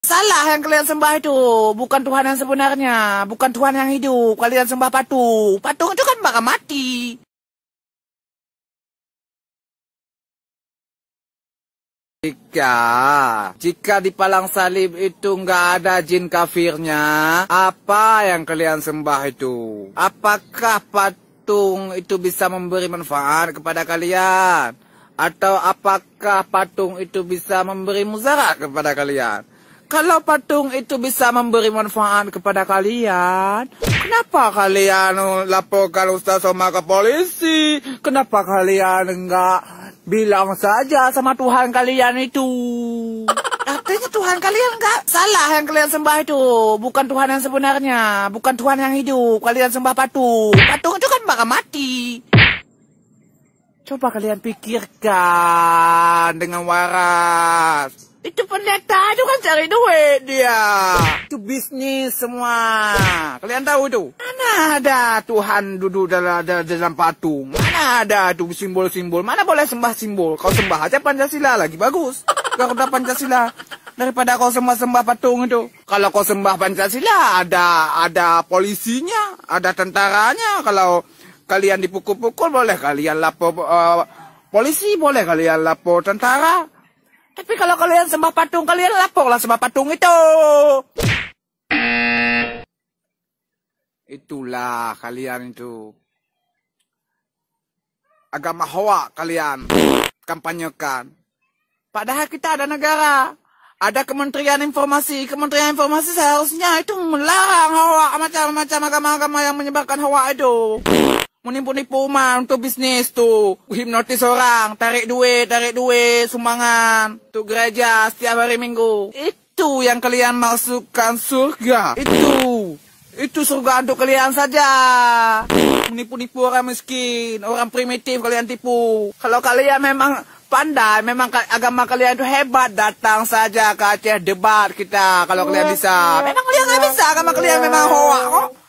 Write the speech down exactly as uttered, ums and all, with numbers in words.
Salah yang kalian sembah itu. Bukan Tuhan yang sebenarnya. Bukan Tuhan yang hidup. Kalian sembah patung. Patung itu kan bakal mati. Jika, jika di palang salib itu nggak ada jin kafirnya, apa yang kalian sembah itu? Apakah patung itu bisa memberi manfaat kepada kalian? Atau apakah patung itu bisa memberi mudarat kepada kalian? Kalau patung itu bisa memberi manfaat kepada kalian, kenapa kalian laporkan Ustaz Somad ke polisi? Kenapa kalian enggak bilang saja sama Tuhan kalian itu? Artinya Tuhan kalian enggak salah yang kalian sembah itu. Bukan Tuhan yang sebenarnya. Bukan Tuhan yang hidup. Kalian sembah patung. Patung itu kan bakal mati. Coba kalian pikirkan dengan waras. Itu pendeta itu kan cari duit dia. Itu bisnis semua. Kalian tahu itu? Mana ada Tuhan duduk dalam, dalam patung? Mana ada tuh simbol-simbol? Mana boleh sembah simbol? Kau sembah aja Pancasila lagi bagus. Kau udah Pancasila daripada kau sembah-sembah patung itu. Kalau kau sembah Pancasila ada ada polisinya, ada tentaranya. Kalau kalian dipukul-pukul boleh kalian lapor uh, polisi, boleh kalian lapor tentara. Tapi kalau kalian sembah patung, kalian laporlah sembah patung itu. Itulah kalian itu. Agama Hoa kalian kampanyekan. Padahal kita ada negara. Ada Kementerian Informasi. Kementerian Informasi seharusnya itu melarang Hoa, macam-macam agama-agama yang menyebarkan Hoa itu. Menipu-nipu umat untuk bisnis tuh. Hipnotis orang, tarik duit, tarik duit, sumbangan. Tuh gereja setiap hari Minggu. Itu yang kalian masukkan surga. Itu. Itu surga untuk kalian saja. Menipu-nipu orang miskin, orang primitif kalian tipu. Kalau kalian memang pandai, memang agama kalian itu hebat, datang saja ke Aceh debat kita. Kalau kalian bisa. Memang kalian nggak bisa, agama kalian memang Hoa kok.